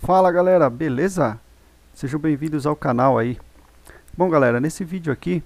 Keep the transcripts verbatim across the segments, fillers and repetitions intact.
Fala galera, beleza? Sejam bem-vindos ao canal aí. Bom galera, nesse vídeo aqui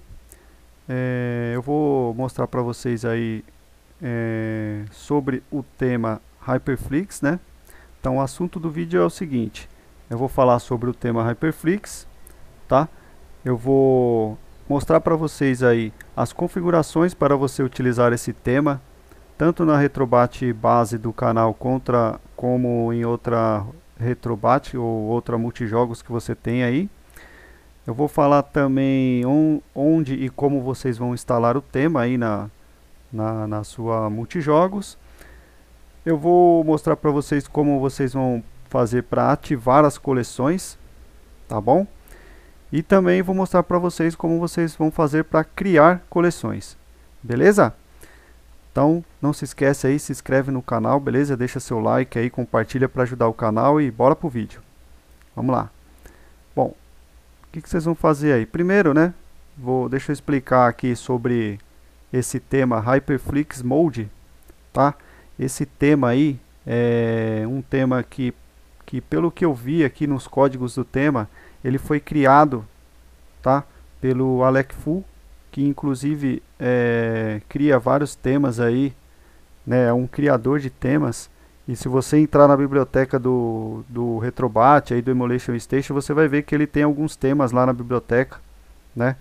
é, eu vou mostrar para vocês aí é, sobre o tema Hyperflix, né? Então o assunto do vídeo é o seguinte: eu vou falar sobre o tema Hyperflix, tá? Eu vou mostrar para vocês aí as configurações para você utilizar esse tema, tanto na Retrobat base do canal contra, como em outra Retrobat ou outra multijogos que você tem aí. Eu vou falar também on, onde e como vocês vão instalar o tema aí na, na, na sua multijogos. Eu vou mostrar para vocês como vocês vão fazer para ativar as coleções, tá bom? E também vou mostrar para vocês como vocês vão fazer para criar coleções, beleza? Então não se esquece aí, se inscreve no canal, beleza? Deixa seu like aí, compartilha para ajudar o canal e bora pro vídeo. Vamos lá. Bom, o que, que vocês vão fazer aí? Primeiro, né? Vou, deixa eu explicar aqui sobre esse tema Hyperflix Mode, tá? Esse tema aí é um tema que, que pelo que eu vi aqui nos códigos do tema, ele foi criado, tá? Pelo Alec Fu, que inclusive é, cria vários temas aí, né? É um criador de temas. E se você entrar na biblioteca do, do Retrobat, aí do Emulation Station, você vai ver que ele tem alguns temas lá na biblioteca, né?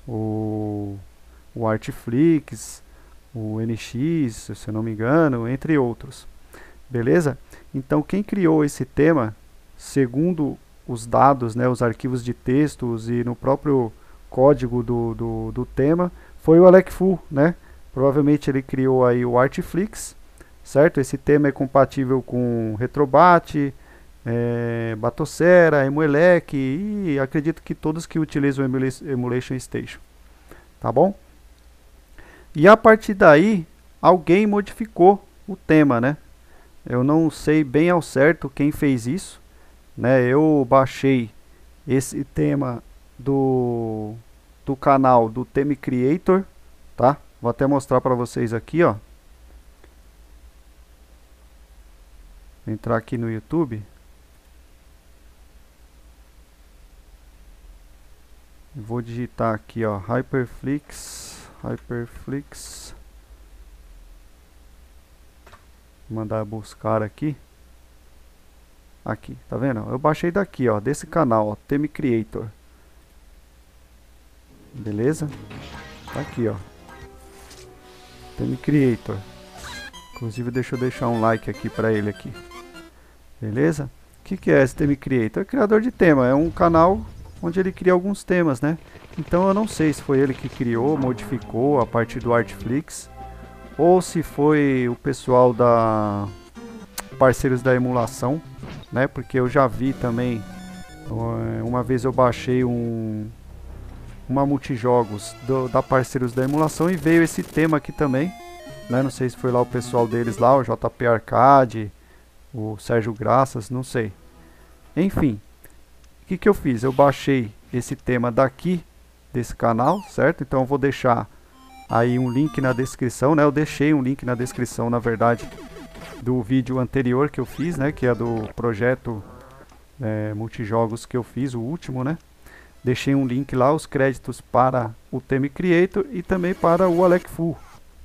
O, o Artflix, o N X, se eu não me engano, entre outros. Beleza? Então quem criou esse tema, segundo os dados, né, os arquivos de textos e no próprio código do, do, do tema, foi o Alec Fu, né? Provavelmente ele criou aí o Artflix, certo? Esse tema é compatível com Retrobat, é, Batocera, Emuelec e acredito que todos que utilizam o Emulation Station, tá bom? E a partir daí, alguém modificou o tema, né? Eu não sei bem ao certo quem fez isso, né? Eu baixei esse tema do, do canal do Theme Creator, tá? Vou até mostrar para vocês aqui, ó. Vou entrar aqui no YouTube. Vou digitar aqui, ó, Hyperflix, Hyperflix. Vou mandar buscar aqui. Aqui, tá vendo? Eu baixei daqui, ó, desse canal, ó, Theme Creator. Beleza? Tá aqui, ó. Theme Creator. Inclusive, deixa eu deixar um like aqui pra ele aqui. Beleza? O que, que é esse Theme Creator? É criador de tema. É um canal onde ele cria alguns temas, né? Então eu não sei se foi ele que criou, modificou a partir do Artflix, ou se foi o pessoal da parceiros da emulação, né? Porque eu já vi também, uma vez eu baixei um uma multijogos do, da parceiros da emulação e veio esse tema aqui também, né? Não sei se foi lá o pessoal deles lá, o J P Arcade, o Sérgio Graças, não sei. Enfim, o que que eu fiz? Eu baixei esse tema daqui desse canal, certo? Então eu vou deixar aí um link na descrição, né? Eu deixei um link na descrição, na verdade, do vídeo anterior que eu fiz, né? Que é do projeto é, multijogos que eu fiz, o último, né? Deixei um link lá, os créditos para o Theme Creator e também para o Alec Fu.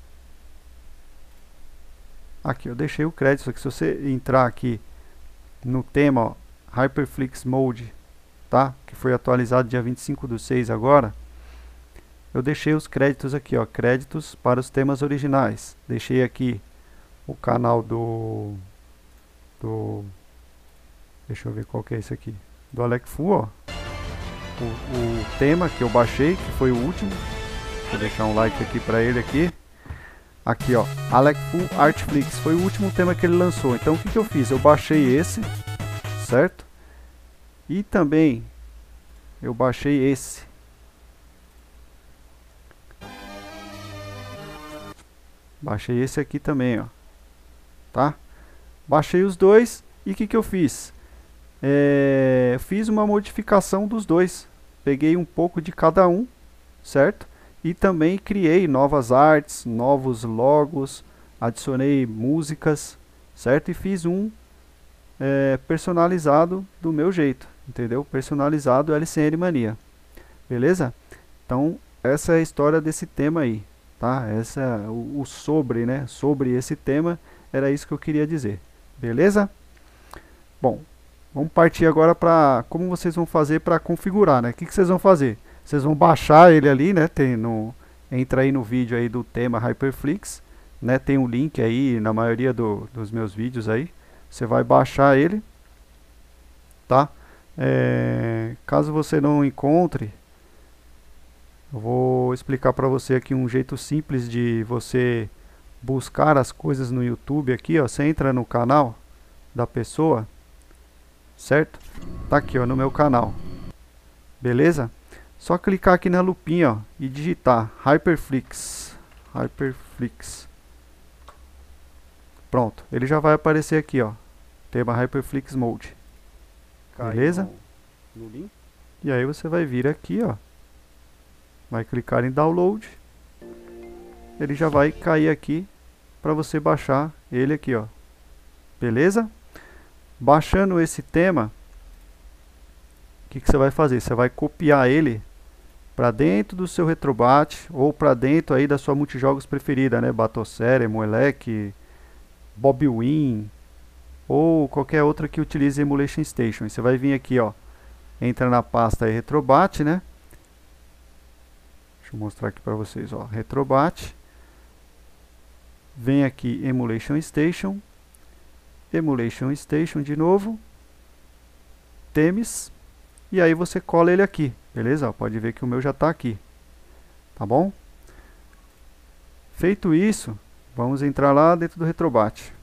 Aqui eu deixei o crédito, só que se você entrar aqui no tema, ó, Hyperflix Mode, tá? Que foi atualizado dia vinte e cinco do seis agora. Eu deixei os créditos aqui, ó, créditos para os temas originais. Deixei aqui o canal do do deixa eu ver qual que é esse aqui, do Alec Fu, ó. O, o tema que eu baixei, que foi o último. Vou deixar um like aqui para ele aqui. Aqui, ó, Alec Fu Artflix, foi o último tema que ele lançou. Então o que que eu fiz? Eu baixei esse, certo? E também eu baixei esse. Baixei esse aqui também, ó. Tá? Baixei os dois e o que que eu fiz? É, fiz uma modificação dos dois. Peguei um pouco de cada um, certo? E também criei novas artes, novos logos, adicionei músicas, certo? E fiz um é, personalizado do meu jeito, entendeu? Personalizado L C N Mania, beleza? Então essa é a história desse tema aí, tá? Essa é o, o sobre, né? Sobre esse tema era isso que eu queria dizer, beleza? Bom, vamos partir agora para como vocês vão fazer para configurar, né? O que, que vocês vão fazer? Vocês vão baixar ele ali, né? Tem no, entra aí no vídeo aí do tema Hyperflix, né? Tem um link aí na maioria do, dos meus vídeos aí. Você vai baixar ele, tá? É, caso você não encontre, eu vou explicar para você aqui um jeito simples de você buscar as coisas no YouTube aqui, ó. Você entra no canal da pessoa, certo? Tá aqui, ó, no meu canal. Beleza? Só clicar aqui na lupinha, ó, e digitar Hyperflix. Hyperflix. Pronto, ele já vai aparecer aqui, ó. Tema Hyperflix Mode. Beleza? No link. E aí você vai vir aqui, ó. Vai clicar em Download. Ele já vai cair aqui para você baixar ele aqui, ó. Beleza? Baixando esse tema, o que, que você vai fazer? Você vai copiar ele para dentro do seu Retrobat ou para dentro aí da sua multijogos preferida, né? Batocere, Moelec, Bobwin ou qualquer outra que utilize Emulation Station. E você vai vir aqui, ó, entra na pasta aí Retrobat, né? Deixa eu mostrar aqui para vocês, ó, Retrobat. Vem aqui Emulation Station. Emulation Station de novo, Themes, e aí você cola ele aqui, beleza? Pode ver que o meu já está aqui, tá bom? Feito isso, vamos entrar lá dentro do Retrobat.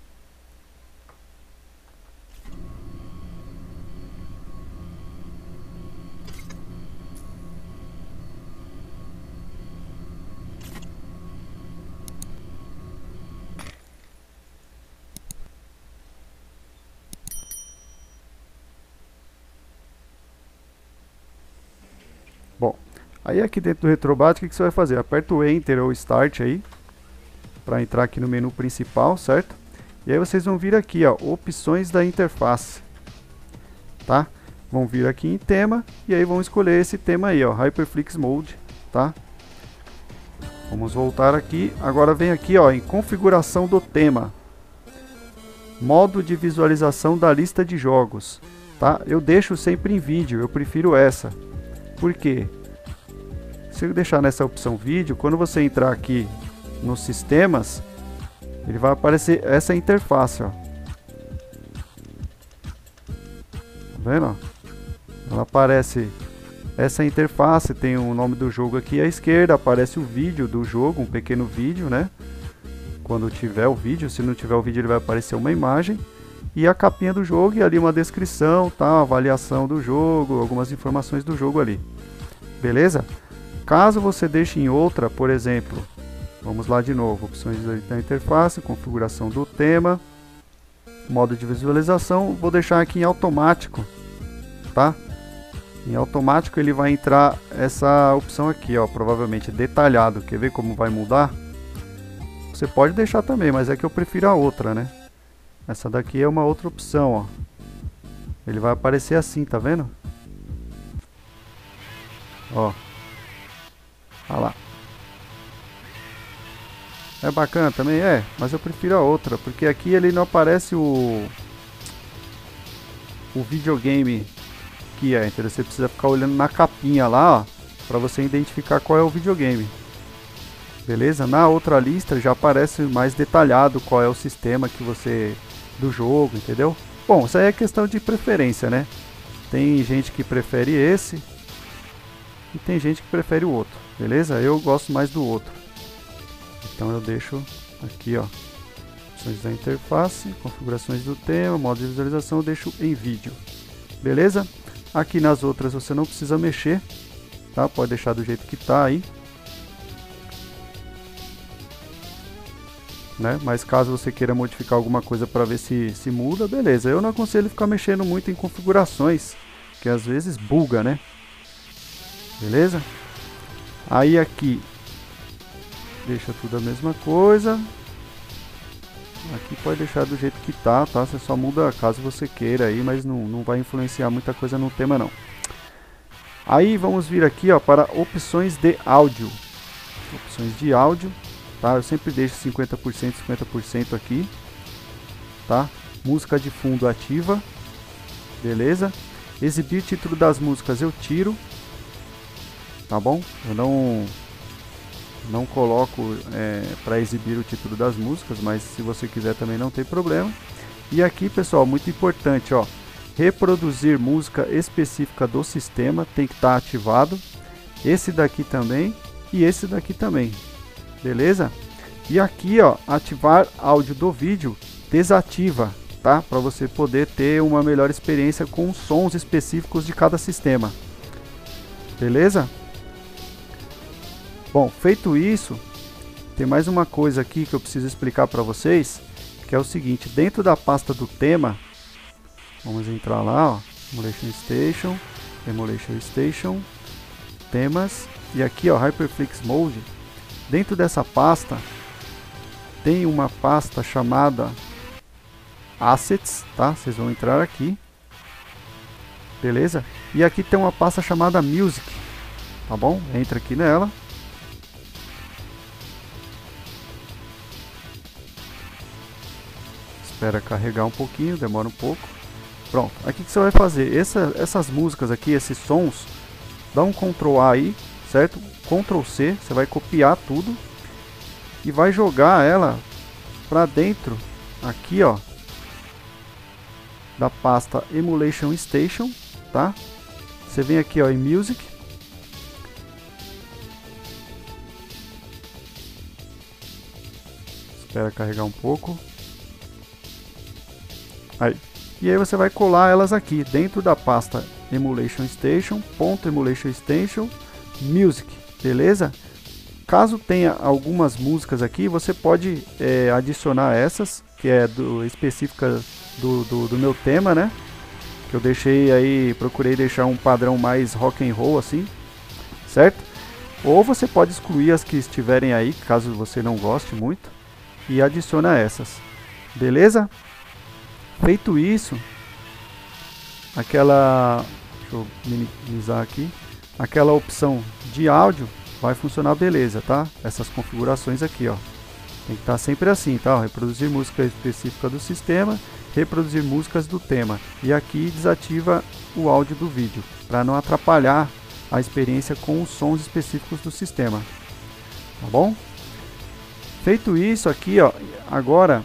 Bom, aí aqui dentro do Retrobat, o que, que você vai fazer? Aperta o Enter ou Start aí, para entrar aqui no menu principal, certo? E aí vocês vão vir aqui, ó, opções da interface, tá? Vão vir aqui em tema, e aí vão escolher esse tema aí, ó, Hyperflix Mode, tá? Vamos voltar aqui, agora vem aqui, ó, em configuração do tema. Modo de visualização da lista de jogos, tá? Eu deixo sempre em vídeo, eu prefiro essa. Por quê? Se eu deixar nessa opção vídeo, quando você entrar aqui nos sistemas, ele vai aparecer essa interface, ó. Tá vendo? Ela aparece essa interface, tem o nome do jogo aqui à esquerda, aparece o vídeo do jogo, um pequeno vídeo, né? Quando tiver o vídeo, se não tiver o vídeo ele vai aparecer uma imagem. E a capinha do jogo e ali uma descrição, tá? Uma avaliação do jogo, algumas informações do jogo ali. Beleza? Caso você deixe em outra, por exemplo, vamos lá de novo, opções da interface, configuração do tema, modo de visualização, vou deixar aqui em automático, tá? Em automático ele vai entrar essa opção aqui, ó, provavelmente detalhado. Quer ver como vai mudar? Você pode deixar também, mas é que eu prefiro a outra, né? Essa daqui é uma outra opção, ó. Ele vai aparecer assim, tá vendo? Ó. Olha lá. É bacana também? É, mas eu prefiro a outra, porque aqui ele não aparece o... o videogame que é, entendeu? Você precisa ficar olhando na capinha lá, ó, pra você identificar qual é o videogame. Beleza? Na outra lista já aparece mais detalhado qual é o sistema que você... do jogo, entendeu? Bom, isso aí é questão de preferência, né? Tem gente que prefere esse e tem gente que prefere o outro, beleza? Eu gosto mais do outro. Então eu deixo aqui, ó, opções da interface, configurações do tema, modo de visualização, eu deixo em vídeo, beleza? Aqui nas outras você não precisa mexer, tá? Pode deixar do jeito que tá aí. Né? Mas caso você queira modificar alguma coisa para ver se, se muda, beleza. Eu não aconselho ficar mexendo muito em configurações, que às vezes buga, né? Beleza? Aí aqui deixa tudo a mesma coisa. aqui pode deixar do jeito que tá, tá? Você só muda caso você queira aí, mas não, não vai influenciar muita coisa no tema não. Aí vamos vir aqui, ó, para opções de áudio. Opções de áudio, tá? Eu sempre deixo cinquenta por cento, cinquenta por cento aqui, tá? Música de fundo ativa, beleza? Exibir título das músicas eu tiro, tá bom? Eu não não coloco é, para exibir o título das músicas, mas se você quiser também não tem problema. E aqui, pessoal, muito importante, ó, reproduzir música específica do sistema tem que estar ativado. Esse daqui também e esse daqui também, beleza? E aqui, ó, ativar áudio do vídeo desativa, tá? Para você poder ter uma melhor experiência com os sons específicos de cada sistema, beleza? Bom, feito isso, tem mais uma coisa aqui que eu preciso explicar para vocês, que é o seguinte: dentro da pasta do tema, vamos entrar lá, ó, Emulation Station, Emulation Station, temas, e aqui, ó, Hyperflex Mode. Dentro dessa pasta tem uma pasta chamada Assets, tá? Vocês vão entrar aqui, beleza? E aqui tem uma pasta chamada Music, tá bom? Entra aqui nela. Espera carregar um pouquinho, demora um pouco. Pronto, aqui que você vai fazer, Essa, essas músicas aqui, esses sons, dá um control A aí, certo? control C, você vai copiar tudo e vai jogar ela para dentro, aqui ó, da pasta Emulation Station, tá? Você vem aqui ó em Music, espera carregar um pouco. Aí. E aí você vai colar elas aqui dentro da pasta Emulation Station, ponto Emulation Station, Music, beleza? Caso tenha algumas músicas aqui, você pode é, adicionar essas, que é do, específica do, do, do meu tema, né? Que eu deixei aí, procurei deixar um padrão mais rock and roll assim, certo? Ou você pode excluir as que estiverem aí, caso você não goste muito, e adiciona essas, beleza? Feito isso, aquela, deixa eu minimizar aqui, aquela opção de áudio vai funcionar beleza, tá? Essas configurações aqui, ó, tem que estar sempre assim, tá? Reproduzir música específica do sistema, reproduzir músicas do tema, e aqui desativa o áudio do vídeo, para não atrapalhar a experiência com os sons específicos do sistema, tá bom? Feito isso aqui, ó, agora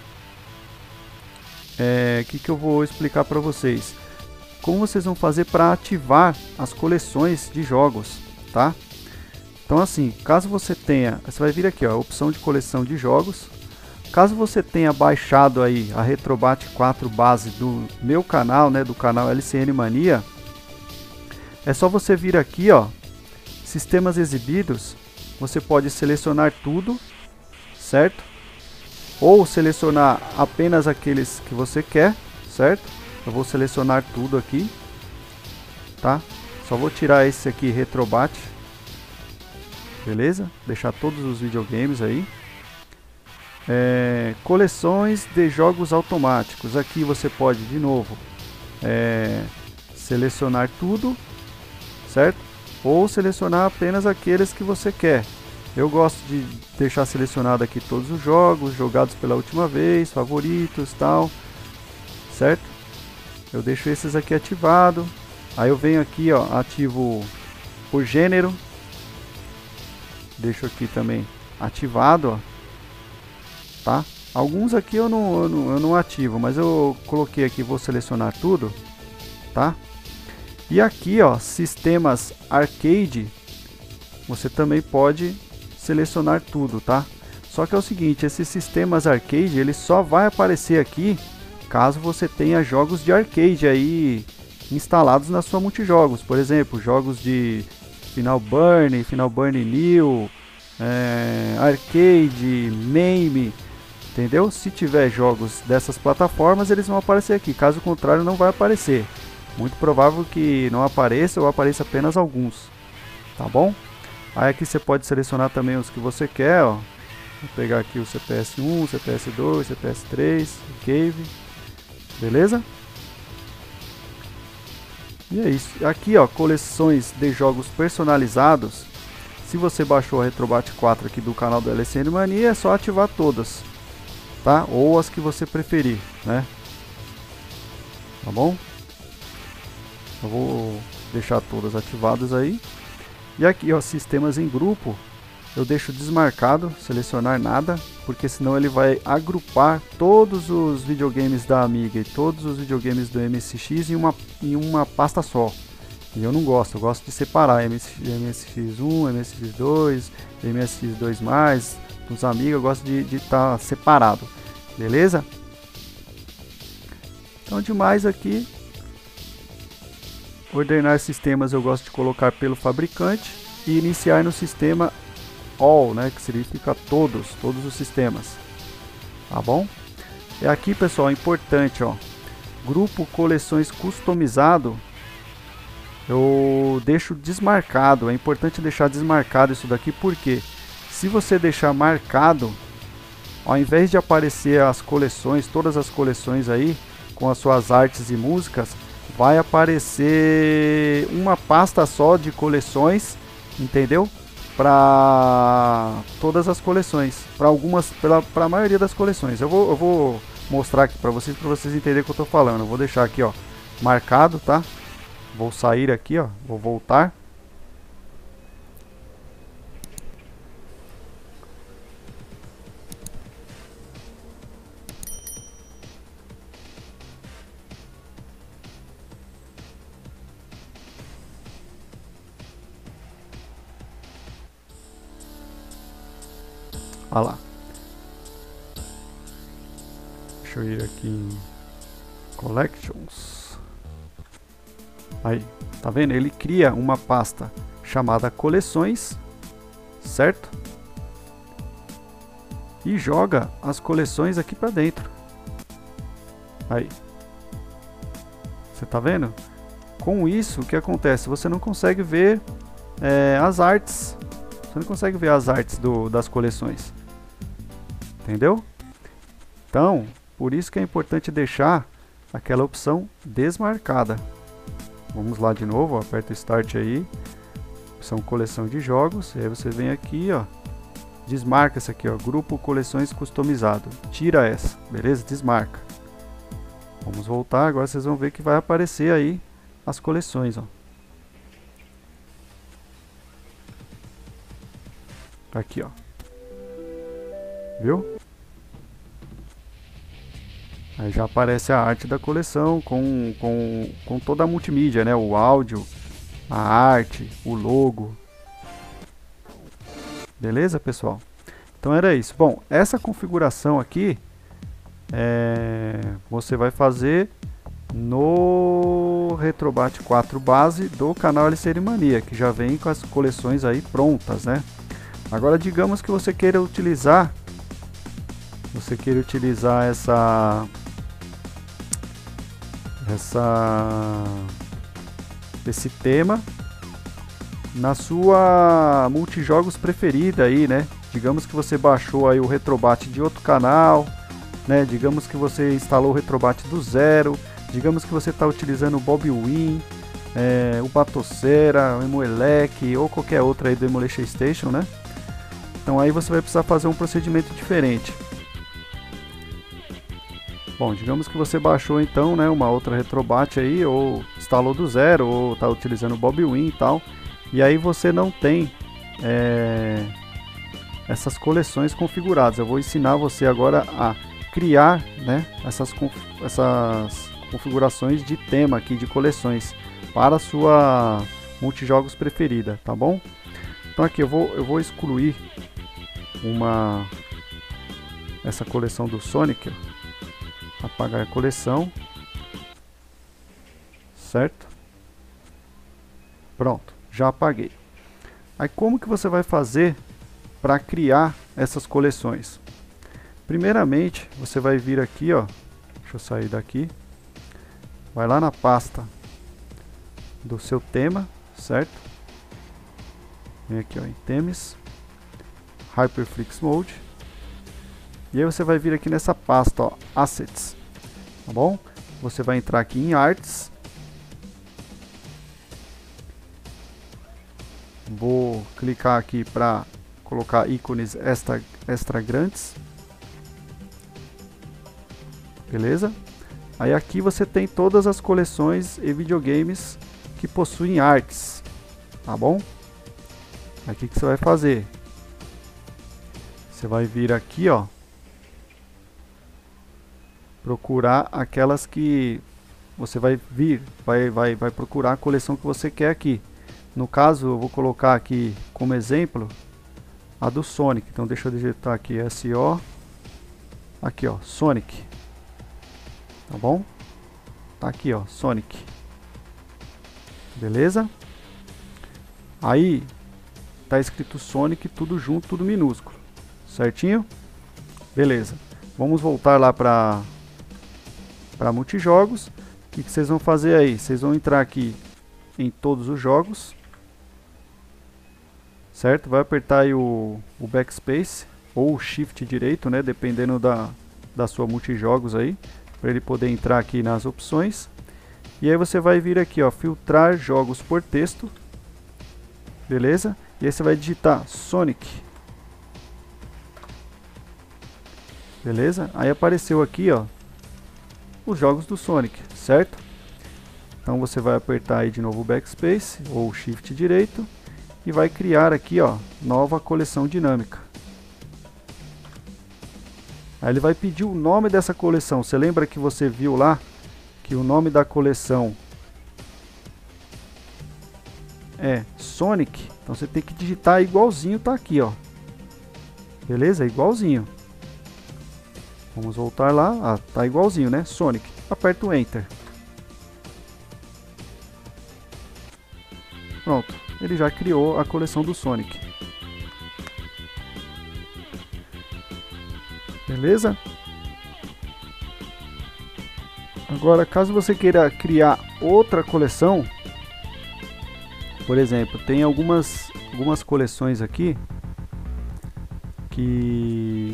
é, que que eu vou explicar para vocês como vocês vão fazer para ativar as coleções de jogos, tá? Então assim, caso você tenha, você vai vir aqui ó, opção de coleção de jogos. Caso você tenha baixado aí a Retrobat quatro base do meu canal, né, do canal L C N Mania, é só você vir aqui ó, sistemas exibidos, você pode selecionar tudo, certo? Ou selecionar apenas aqueles que você quer, certo? Eu vou selecionar tudo aqui, tá? Só vou tirar esse aqui, Retrobat, beleza? Deixar todos os videogames aí. É, coleções de jogos automáticos. Aqui você pode, de novo, é, selecionar tudo, certo? Ou selecionar apenas aqueles que você quer. Eu gosto de deixar selecionado aqui todos os jogos jogados pela última vez, favoritos, tal, certo? Eu deixo esses aqui ativado. Aí eu venho aqui, ó, ativo por gênero. Deixo aqui também ativado, ó, tá? Alguns aqui eu não, eu não, eu não ativo, mas eu coloquei aqui, vou selecionar tudo, tá? E aqui, ó, sistemas arcade, você também pode selecionar tudo, tá? Só que é o seguinte, esses sistemas arcade, ele só vai aparecer aqui caso você tenha jogos de arcade aí instalados na sua multijogos. Por exemplo, jogos de Final Burn, Final Burn New, é, Arcade, Mame, entendeu? Se tiver jogos dessas plataformas, eles vão aparecer aqui. Caso contrário, não vai aparecer. Muito provável que não apareça ou apareça apenas alguns, tá bom? Aí aqui você pode selecionar também os que você quer, ó. Vou pegar aqui o C P S um, C P S dois, C P S três, o Cave, beleza? E é isso. Aqui, ó, coleções de jogos personalizados. Se você baixou a Retrobat quatro aqui do canal do L S N Mania, é só ativar todas, tá? Ou as que você preferir, né? Tá bom? Eu vou deixar todas ativadas aí. E aqui, ó, sistemas em grupo, eu deixo desmarcado, selecionar nada, porque senão ele vai agrupar todos os videogames da Amiga e todos os videogames do M S X em uma, em uma pasta só. E eu não gosto, eu gosto de separar M S X um, M S X dois, M S X dois mais, nos Amiga eu gosto de estar tá separado, beleza? Então demais aqui, ordenar sistemas eu gosto de colocar pelo fabricante e iniciar no sistema All, né, que significa todos, todos os sistemas, tá bom? E aqui, pessoal, é importante, ó, grupo coleções customizado, eu deixo desmarcado, é importante deixar desmarcado isso daqui, porque se você deixar marcado, ao invés de aparecer as coleções, todas as coleções aí, com as suas artes e músicas, vai aparecer uma pasta só de coleções, entendeu? Para todas as coleções, para algumas, para a maioria das coleções. Eu vou, eu vou mostrar aqui para vocês, para vocês entenderem o que eu estou falando. Eu vou deixar aqui, ó, marcado, tá? Vou sair aqui, ó, vou voltar. Olha lá. Deixa eu ir aqui em Collections. Aí, tá vendo? Ele cria uma pasta chamada Coleções, certo? E joga as coleções aqui pra dentro. Aí. Você tá vendo? Com isso, o que acontece? Você não consegue ver é, as artes. Você não consegue ver as artes do, das coleções. Entendeu? Então, por isso que é importante deixar aquela opção desmarcada. Vamos lá de novo, ó, aperta Start aí. Opção coleção de jogos. E aí você vem aqui, ó. Desmarca essa aqui, ó. Grupo coleções customizado. Tira essa, beleza? Desmarca. Vamos voltar, agora vocês vão ver que vai aparecer aí as coleções, ó. Aqui, ó. Viu? Aí já aparece a arte da coleção com, com, com toda a multimídia, né? O áudio, a arte, o logo. Beleza, pessoal? Então era isso. Bom, essa configuração aqui é, você vai fazer no Retrobat quatro base do canal L C N Mania, que já vem com as coleções aí prontas, né? Agora digamos que você queira utilizar você queira utilizar essa essa esse tema na sua multijogos preferida aí, né? Digamos que você baixou aí o Retrobat de outro canal, né? Digamos que você instalou o Retrobat do zero, digamos que você está utilizando o Bob Win, é, o Batocera, o Emuelec ou qualquer outra aí do Emulation Station, né? Então aí você vai precisar fazer um procedimento diferente. Bom, digamos que você baixou então, né, uma outra Retrobat aí, ou instalou do zero, ou está utilizando o Bob Win e tal, e aí você não tem é, essas coleções configuradas. Eu vou ensinar você agora a criar, né, essas, conf essas configurações de tema aqui, de coleções, para a sua multijogos preferida, tá bom? Então aqui eu vou, eu vou excluir uma essa coleção do Sonic, ó. Apagar a coleção, certo? Pronto, já apaguei. Aí como que você vai fazer para criar essas coleções? Primeiramente, você vai vir aqui, ó, deixa eu sair daqui, vai lá na pasta do seu tema, certo? Vem aqui, ó, em Themes, Hyperflix Mode, E aí você vai vir aqui nessa pasta, ó, Assets, tá bom? Você vai entrar aqui em Arts. Vou clicar aqui para colocar ícones extra, extra grandes. Beleza? Aí aqui você tem todas as coleções e videogames que possuem artes, tá bom? Aqui que você vai fazer? Você vai vir aqui, ó, procurar aquelas que você vai vir, vai, vai, vai procurar a coleção que você quer aqui. No caso, eu vou colocar aqui como exemplo a do Sonic. Então deixa eu digitar aqui S O, aqui ó, Sonic. Tá bom? Tá aqui ó, Sonic. Beleza? Aí tá escrito Sonic tudo junto, tudo minúsculo. Certinho? Beleza. Vamos voltar lá para para multijogos. O que, que vocês vão fazer aí? Vocês vão entrar aqui em todos os jogos. Certo? Vai apertar aí o, o backspace ou o shift direito, né? Dependendo da, da sua multijogos aí, para ele poder entrar aqui nas opções. E aí você vai vir aqui, ó, filtrar jogos por texto. Beleza? E aí você vai digitar Sonic. Beleza? Aí apareceu aqui, ó, os jogos do Sonic, certo? Então você vai apertar aí de novo o backspace ou o shift direito e vai criar aqui, ó, nova coleção dinâmica. Aí ele vai pedir o nome dessa coleção. Você lembra que você viu lá que o nome da coleção é Sonic? Então você tem que digitar igualzinho, tá aqui, ó. Beleza? Igualzinho. Vamos voltar lá. Ah, tá igualzinho, né? Sonic. Aperta o Enter. Pronto. Ele já criou a coleção do Sonic. Beleza? Agora, caso você queira criar outra coleção, por exemplo, tem algumas, algumas coleções aqui que...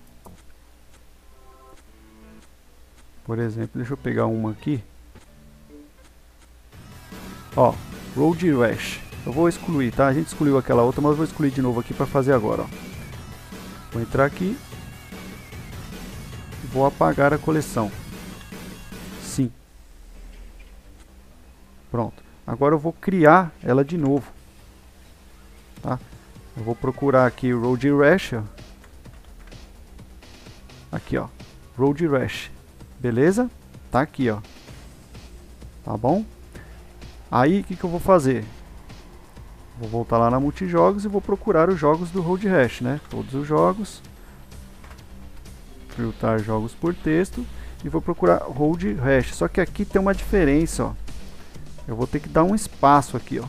Por exemplo, deixa eu pegar uma aqui. Ó, Road Rash. Eu vou excluir, tá? A gente excluiu aquela outra, mas eu vou excluir de novo aqui para fazer agora, ó. Vou entrar aqui. Vou apagar a coleção. Sim. Pronto. Agora eu vou criar ela de novo. Tá? Eu vou procurar aqui Road Rash. Ó. Aqui, ó. Road Rash. Beleza? Tá aqui, ó. Tá bom? Aí, o que, que eu vou fazer? Vou voltar lá na multijogos e vou procurar os jogos do Road Rash, né? Todos os jogos. Filtrar jogos por texto. E vou procurar Road Rash. Só que aqui tem uma diferença, ó. Eu vou ter que dar um espaço aqui, ó.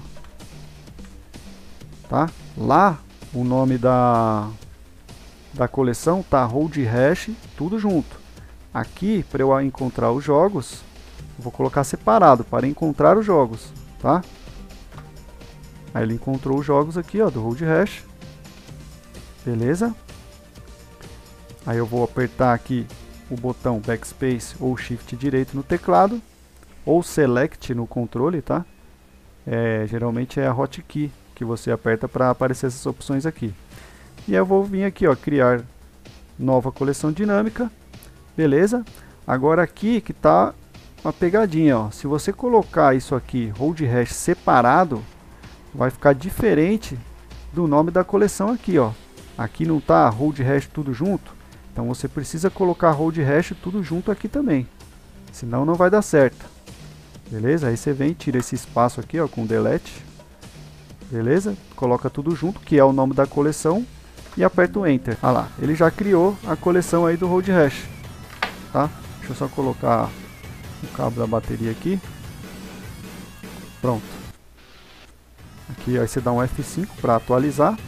Tá? Lá, o nome da, da coleção tá Road Rash, tudo junto. Aqui, para eu encontrar os jogos, eu vou colocar separado, para encontrar os jogos, tá? Aí ele encontrou os jogos aqui, ó, do Road Rash. Beleza? Aí eu vou apertar aqui o botão backspace ou shift direito no teclado, ou select no controle, tá? É, geralmente é a hotkey que você aperta para aparecer essas opções aqui. E eu vou vir aqui, ó, criar nova coleção dinâmica. Beleza? Agora aqui que tá uma pegadinha, ó. Se você colocar isso aqui, Road Rash separado, vai ficar diferente do nome da coleção aqui, ó. Aqui não tá Road Rash tudo junto, então você precisa colocar Road Rash tudo junto aqui também, senão não vai dar certo. Beleza? Aí você vem, tira esse espaço aqui, ó, com delete. Beleza? Coloca tudo junto, que é o nome da coleção, e aperta o Enter. Ah lá, ele já criou a coleção aí do Road Rash. Tá? Deixa eu só colocar o cabo da bateria aqui. Pronto. Aqui aí você dá um F cinco para atualizar.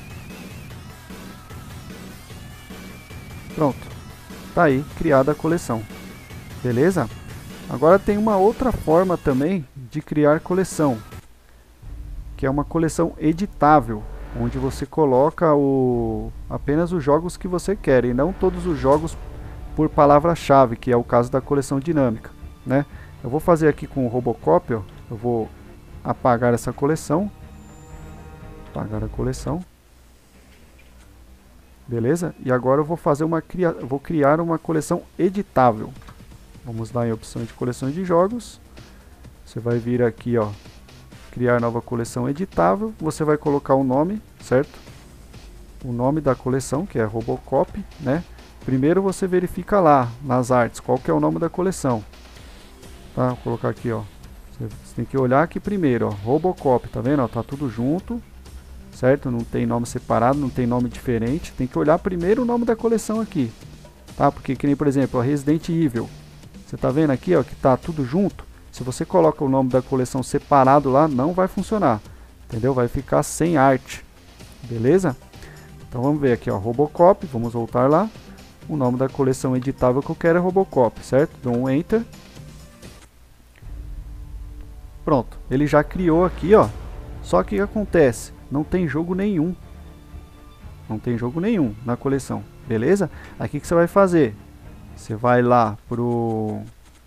Pronto. Tá aí, criada a coleção. Beleza? Agora tem uma outra forma também de criar coleção, que é uma coleção editável. onde você coloca o, apenas os jogos que você quer e não todos os jogos por palavra-chave, que é o caso da coleção dinâmica, né? Eu vou fazer aqui com o Robocop, ó, eu vou apagar essa coleção, apagar a coleção, beleza? E agora eu vou fazer uma cria, vou criar uma coleção editável. Vamos lá em opções de coleções de jogos, você vai vir aqui, ó, criar nova coleção editável, você vai colocar o nome, certo? O nome da coleção, que é Robocop, né? Primeiro você verifica lá nas artes qual que é o nome da coleção, tá? Vou colocar aqui, ó. Você tem que olhar aqui primeiro, ó, Robocop, tá vendo? Ó, tá tudo junto, certo? Não tem nome separado, não tem nome diferente. Tem que olhar primeiro o nome da coleção aqui, tá? Porque que nem, por exemplo, a Resident Evil. Você tá vendo aqui, ó, que tá tudo junto? Se você coloca o nome da coleção separado lá, não vai funcionar, entendeu? Vai ficar sem arte, beleza? Então vamos ver aqui, ó, Robocop, vamos voltar lá. O nome da coleção editável que eu quero é Robocop, certo? Dou um Enter. Pronto, ele já criou aqui, ó. Só que o que acontece? Não tem jogo nenhum. Não tem jogo nenhum na coleção, beleza? Aqui o que você vai fazer? Você vai lá pro...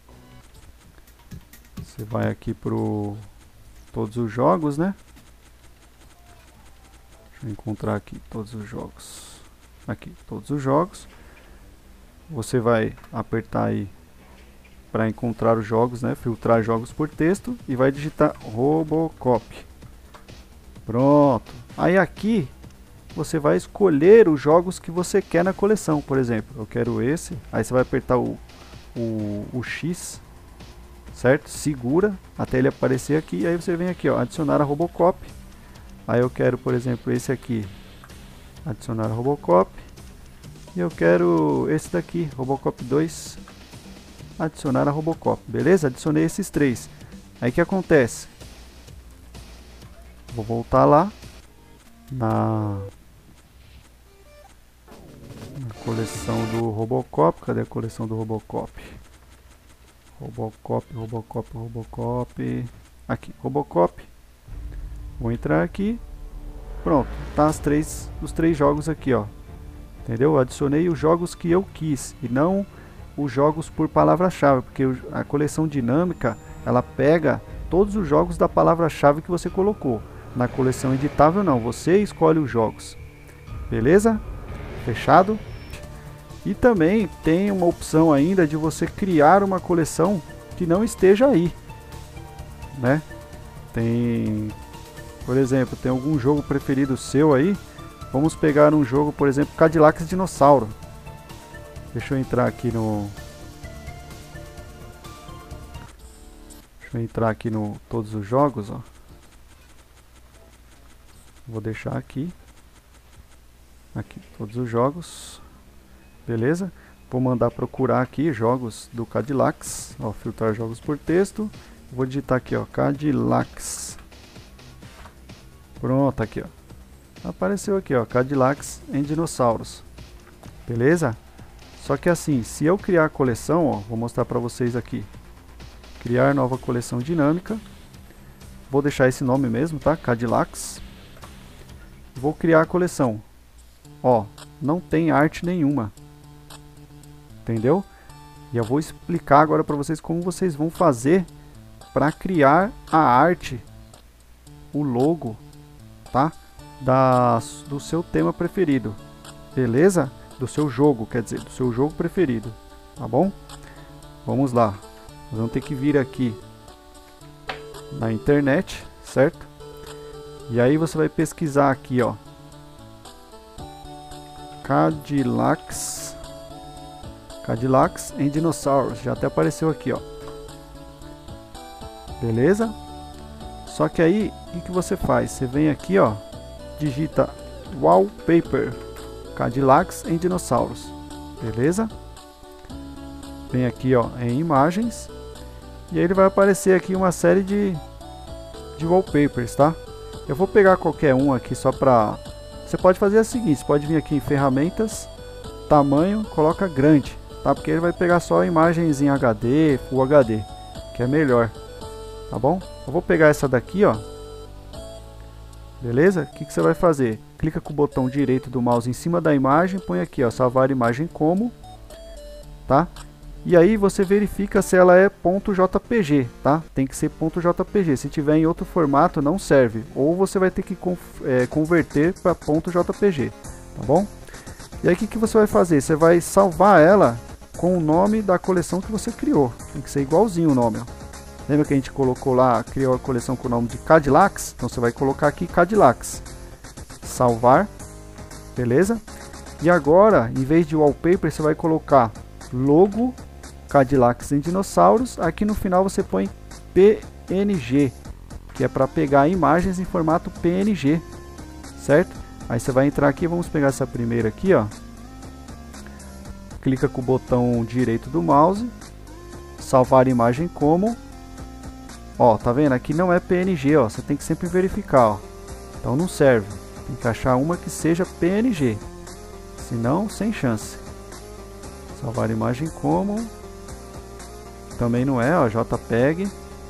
Você vai aqui pro... Todos os jogos, né? Deixa eu encontrar aqui todos os jogos. Aqui, todos os jogos. Você vai apertar aí para encontrar os jogos, né? Filtrar jogos por texto e vai digitar Robocop. Pronto. Aí aqui você vai escolher os jogos que você quer na coleção. Por exemplo, eu quero esse. Aí você vai apertar o, o, o X, certo? Segura até ele aparecer aqui. Aí você vem aqui, ó, adicionar a Robocop. Aí eu quero, por exemplo, esse aqui. Adicionar a Robocop. E eu quero esse daqui, Robocop dois. Adicionar a Robocop, beleza? Adicionei esses três. Aí o que acontece? Vou voltar lá na, na coleção do Robocop. Cadê a coleção do Robocop? Robocop, Robocop, Robocop. Aqui, Robocop. Vou entrar aqui. Pronto, tá as três, os três jogos aqui, ó. Entendeu? Adicionei os jogos que eu quis e não os jogos por palavra-chave, porque a coleção dinâmica ela pega todos os jogos da palavra-chave que você colocou. Na coleção editável não, você escolhe os jogos, beleza? Fechado? E também tem uma opção ainda de você criar uma coleção que não esteja aí, né? Tem, por exemplo, tem algum jogo preferido seu aí. Vamos pegar um jogo, por exemplo, Cadillacs Dinossauro. Deixa eu entrar aqui no... Deixa eu entrar aqui no todos os jogos, ó. Vou deixar aqui. Aqui, todos os jogos. Beleza? Vou mandar procurar aqui jogos do Cadillacs. Ó, filtrar jogos por texto. Vou digitar aqui, ó, Cadillacs. Pronto, aqui, ó. Apareceu aqui, ó, Cadillacs em dinossauros. Beleza? Só que assim, se eu criar a coleção, ó, vou mostrar para vocês aqui. Criar nova coleção dinâmica. Vou deixar esse nome mesmo, tá? Cadillacs. Vou criar a coleção. Ó, não tem arte nenhuma. Entendeu? E eu vou explicar agora para vocês como vocês vão fazer para criar a arte, o logo, tá? Da, do seu tema preferido. Beleza? Do seu jogo, quer dizer, do seu jogo preferido. Tá bom? Vamos lá. Nós vamos ter que vir aqui na internet, certo? E aí você vai pesquisar aqui, ó. Cadillacs. Cadillacs em dinossauros. Já até apareceu aqui, ó. Beleza? Só que aí, o que, que você faz? Você vem aqui, ó. Digita Wallpaper. Cadillacs em dinossauros. Beleza? Vem aqui, ó, em imagens. E aí ele vai aparecer aqui uma série de, de wallpapers, tá? Eu vou pegar qualquer um aqui só pra... Você pode fazer o seguinte, você pode vir aqui em ferramentas, tamanho, coloca grande, tá? Porque ele vai pegar só imagens em H D, Full H D, que é melhor, tá bom? Eu vou pegar essa daqui, ó. Beleza? O que, que você vai fazer? Clica com o botão direito do mouse em cima da imagem, põe aqui, ó, salvar imagem como, tá? E aí você verifica se ela é .jpg, tá? Tem que ser .jpg. Se tiver em outro formato não serve, ou você vai ter que é, converter para .jpg, tá bom? E aí o que, que você vai fazer? Você vai salvar ela com o nome da coleção que você criou. Tem que ser igualzinho o nome, ó. Lembra que a gente colocou lá, criou a coleção com o nome de Cadillacs? Então você vai colocar aqui Cadillacs. Salvar, beleza? E agora, em vez de wallpaper, você vai colocar logo Cadillacs e dinossauros. Aqui no final você põe P N G, que é para pegar imagens em formato P N G, certo? Aí você vai entrar aqui, vamos pegar essa primeira aqui, ó. Clica com o botão direito do mouse, salvar imagem como. Ó, tá vendo? Aqui não é P N G, ó. Você tem que sempre verificar, ó. Então não serve. Tem que achar uma que seja P N G. Senão, sem chance. Salvar imagem como. Também não é, ó. JPEG.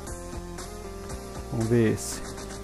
Vamos ver esse.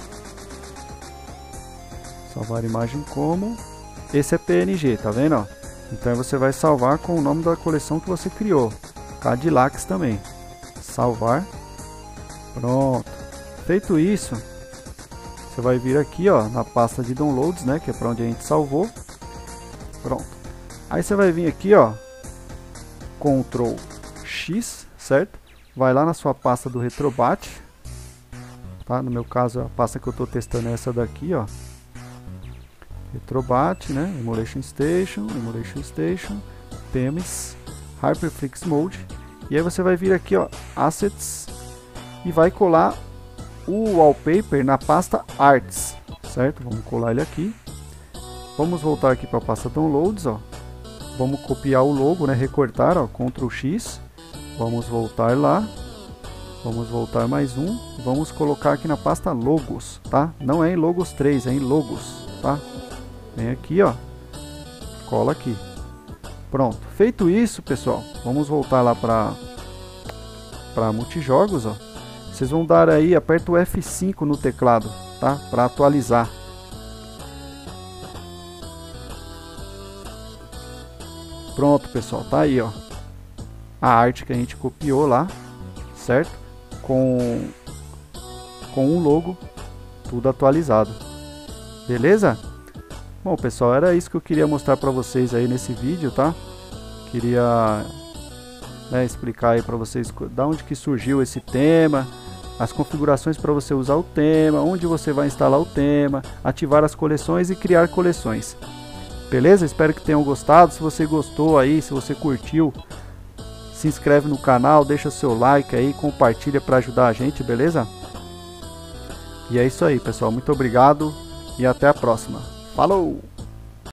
Salvar imagem como. Esse é P N G, tá vendo, ó? Então você vai salvar com o nome da coleção que você criou. Cadillacs também. Salvar. Pronto. Feito isso, você vai vir aqui, ó, na pasta de downloads, né, que é para onde a gente salvou. Pronto. Aí você vai vir aqui, ó, control X, certo? Vai lá na sua pasta do Retrobat, tá? No meu caso, a pasta que eu estou testando é essa daqui, ó. Retrobat, né? Emulation Station, Emulation Station, Themes, Hyperflex Mode. E aí você vai vir aqui, ó, Assets, e vai colar o wallpaper na pasta Arts, certo? Vamos colar ele aqui. Vamos voltar aqui para a pasta Downloads, ó. Vamos copiar o logo, né? Recortar, ó, control X. Vamos voltar lá. Vamos voltar mais um. Vamos colocar aqui na pasta Logos, tá? Não é em Logos três, é em Logos, tá? Vem aqui, ó. Cola aqui. Pronto. Feito isso, pessoal, vamos voltar lá para para multijogos, ó. Vocês vão dar aí, aperta o F cinco no teclado, tá? Para atualizar. Pronto, pessoal, tá aí, ó. A arte que a gente copiou lá, certo? Com com um logo, tudo atualizado. Beleza? Bom, pessoal, era isso que eu queria mostrar para vocês aí nesse vídeo, tá? Queria, né, explicar aí para vocês da onde que surgiu esse tema, as configurações para você usar o tema, onde você vai instalar o tema, ativar as coleções e criar coleções. Beleza? Espero que tenham gostado. Se você gostou aí, se você curtiu, se inscreve no canal, deixa seu like aí, compartilha para ajudar a gente, beleza? E é isso aí, pessoal. Muito obrigado e até a próxima. Falou!